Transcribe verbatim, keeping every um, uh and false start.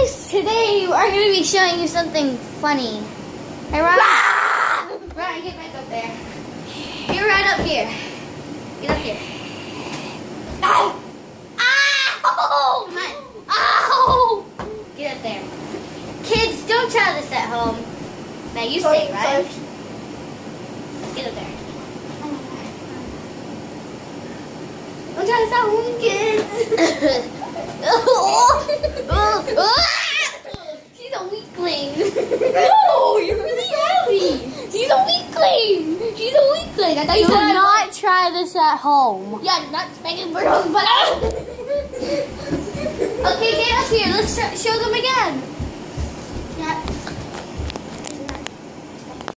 guys, today we're going to be showing you something funny. Hey, Ryan. Ryan, get back up there. You're right up here. Get up here. Ow! Ow! Come on. Ow! Get up there. Kids, don't try this at home. Now you Sorry, say, right? sorry. Get up there. Don't try this at home, kids. She's a weakling. No, you're really heavy. She's a weakling. She's a weakling. I thought you Do said not try this at home. Yeah, not spanking burros, but okay, get up here. Let's sh show them again.